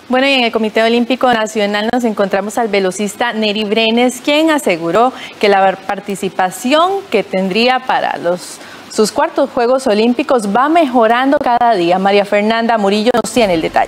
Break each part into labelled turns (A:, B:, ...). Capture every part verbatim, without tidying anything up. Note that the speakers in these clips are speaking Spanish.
A: Bueno, y en el Comité Olímpico Nacional nos encontramos al velocista Neri Brenes, quien aseguró que la participación que tendría para los, sus cuartos Juegos Olímpicos va mejorando cada día. María Fernanda Murillo nos tiene el detalle.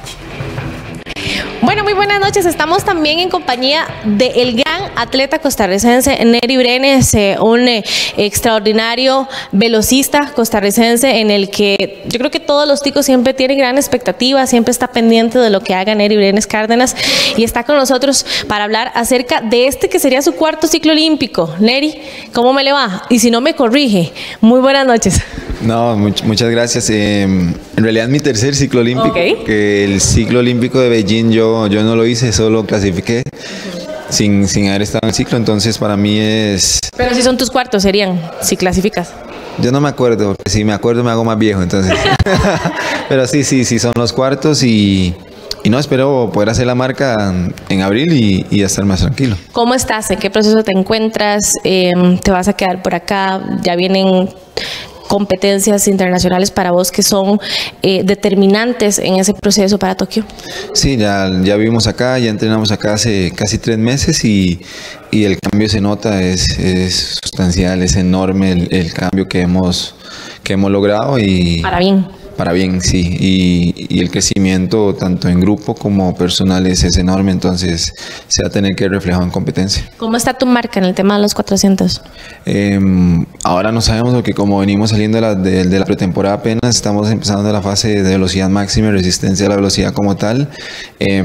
B: Bueno, muy buenas noches. Estamos también en compañía del gran atleta costarricense Neri Brenes, eh, un eh, extraordinario velocista costarricense en el que yo creo que todos los ticos siempre tienen gran expectativa, siempre está pendiente de lo que haga Neri Brenes Cárdenas y está con nosotros para hablar acerca de este que sería su cuarto ciclo olímpico. Neri, ¿cómo me le va? Y si no me corrige, muy buenas noches.
C: No, much, muchas gracias. Eh, en realidad es mi tercer ciclo olímpico,
B: okay.
C: que el ciclo olímpico de Beijing yo, yo no lo hice, solo clasifiqué uh-huh. sin, sin haber estado en el ciclo, entonces para mí es...
B: Pero si son tus cuartos serían, si clasificas.
C: Yo no me acuerdo, porque si me acuerdo me hago más viejo, entonces. Pero sí, sí, sí, son los cuartos y... Y no, espero poder hacer la marca en abril y, y estar más tranquilo.
B: ¿Cómo estás? ¿En qué proceso te encuentras? Eh, ¿Te vas a quedar por acá? ¿Ya vienen competencias internacionales para vos que son eh, determinantes en ese proceso para Tokio?
C: Sí, ya, ya vivimos acá, ya entrenamos acá hace casi tres meses y, y el cambio se nota, es, es sustancial, es enorme el, el cambio que hemos, que hemos logrado. Y
B: para bien.
C: Para bien, sí, y, y el crecimiento tanto en grupo como personal es, es enorme, entonces se va a tener que reflejar en competencia.
B: ¿Cómo está tu marca en el tema de los cuatrocientos?
C: Eh, ahora no sabemos porque como venimos saliendo de la, de, de la pretemporada apenas, estamos empezando la fase de velocidad máxima y resistencia a la velocidad como tal. Eh,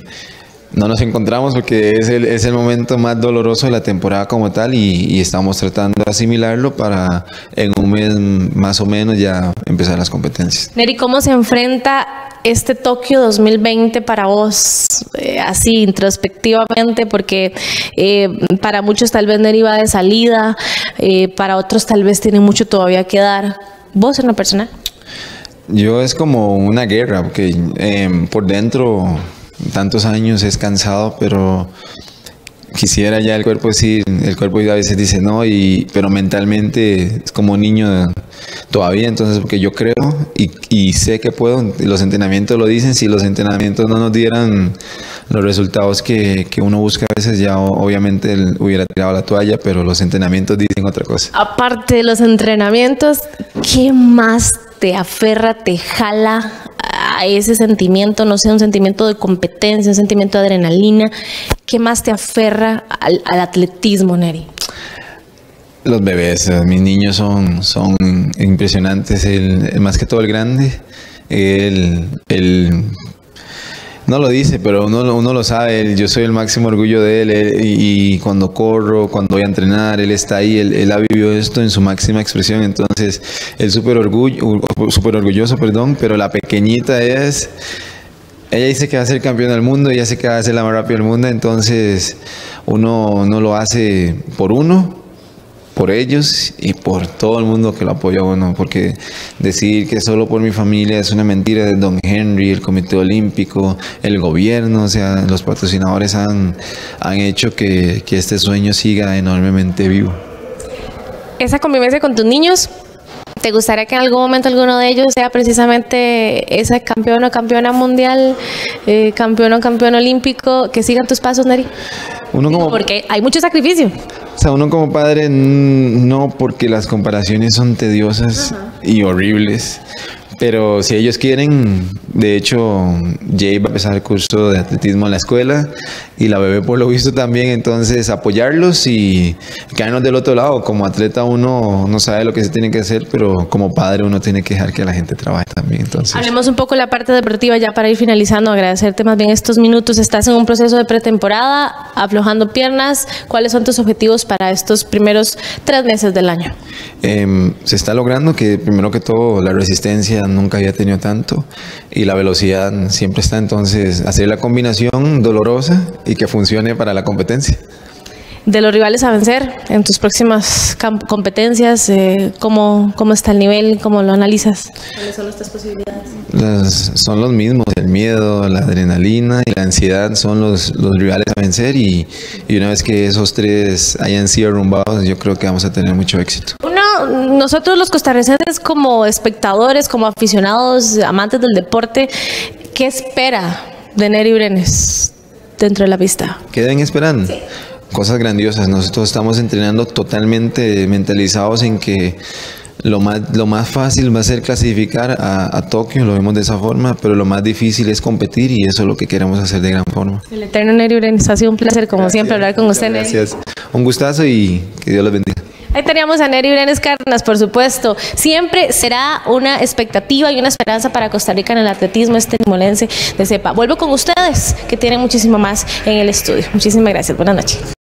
C: No nos encontramos porque es el, es el momento más doloroso de la temporada como tal y, y estamos tratando de asimilarlo para en un mes más o menos ya empezar las competencias.
B: Neri, ¿cómo se enfrenta este Tokio dos mil veinte para vos, eh, así introspectivamente? Porque eh, para muchos tal vez Neri va de salida, eh, para otros tal vez tiene mucho todavía que dar. ¿Vos en lo personal?
C: Yo es como una guerra, porque eh, por dentro... tantos años es cansado, pero quisiera ya el cuerpo decir, el cuerpo a veces dice no, y, pero mentalmente es como niño todavía, entonces porque yo creo y, y sé que puedo, los entrenamientos lo dicen, si los entrenamientos no nos dieran los resultados que, que uno busca a veces ya obviamente él hubiera tirado la toalla, pero los entrenamientos dicen otra cosa.
B: Aparte de los entrenamientos, ¿qué más te aferra, te jala a ese sentimiento, no sé, un sentimiento de competencia, un sentimiento de adrenalina? ¿Qué más te aferra al, al atletismo, Neri?
C: Los bebés, mis niños son, son impresionantes, el, el, más que todo el grande, el, el no lo dice, pero uno, uno lo sabe, yo soy el máximo orgullo de él, él y, y cuando corro, cuando voy a entrenar, él está ahí, él, él ha vivido esto en su máxima expresión, entonces él súper orgullo, súper orgulloso, perdón, pero la pequeñita es, ella dice que va a ser campeona del mundo, ella dice que va a ser la más rápida del mundo, entonces uno no lo hace por uno, por ellos y por todo el mundo que lo apoya a uno, porque decir que solo por mi familia es una mentira de Don Henry, el Comité Olímpico, el gobierno, o sea, los patrocinadores han, han hecho que, que este sueño siga enormemente vivo.
B: Esa convivencia con tus niños, ¿te gustaría que en algún momento alguno de ellos sea precisamente ese campeón o campeona mundial, eh, campeón o campeón olímpico, que sigan tus pasos, Neri?
C: Uno como,
B: porque hay mucho sacrificio.
C: O sea, uno como padre no, porque las comparaciones son tediosas uh-huh. y horribles. Pero si ellos quieren, de hecho, Jay va a empezar el curso de atletismo en la escuela y la bebé por lo visto también, entonces apoyarlos y quedarnos del otro lado. Como atleta uno no sabe lo que se tiene que hacer, pero como padre uno tiene que dejar que la gente trabaje también. Entonces,
B: hablemos un poco de la parte deportiva ya para ir finalizando, agradecerte más bien estos minutos. Estás en un proceso de pretemporada, aflojando piernas. ¿Cuáles son tus objetivos para estos primeros tres meses del año?
C: Eh, se está logrando que primero que todo la resistencia nunca había tenido tanto y la velocidad siempre está, entonces hacer la combinación dolorosa y que funcione para la competencia.
B: De los rivales a vencer en tus próximas competencias, eh, ¿cómo, ¿cómo está el nivel? ¿Cómo lo analizas? ¿Cuáles son nuestras posibilidades?
C: Las, son los mismos, el miedo, la adrenalina y la ansiedad son los, los rivales a vencer y, y una vez que esos tres hayan sido arrumbados, yo creo que vamos a tener mucho éxito.
B: Uno, nosotros los costarricenses como espectadores, como aficionados, amantes del deporte, ¿qué espera de Neri Brenes dentro de la pista?
C: ¿Qué deben esperar? Sí. Cosas grandiosas. Nosotros estamos entrenando totalmente mentalizados en que lo más, lo más fácil va a ser clasificar a, a Tokio, lo vemos de esa forma, pero lo más difícil es competir y eso es lo que queremos hacer de gran forma.
B: El eterno Neri Brenes, ha sido un placer como Gracias. siempre hablar con usted.
C: Gracias. Un gustazo y que Dios los bendiga.
B: Ahí teníamos a Neri Brenes Cárdenas, por supuesto. Siempre será una expectativa y una esperanza para Costa Rica en el atletismo este nimolense de cepa. Vuelvo con ustedes, que tienen muchísimo más en el estudio. Muchísimas gracias. Buenas noches.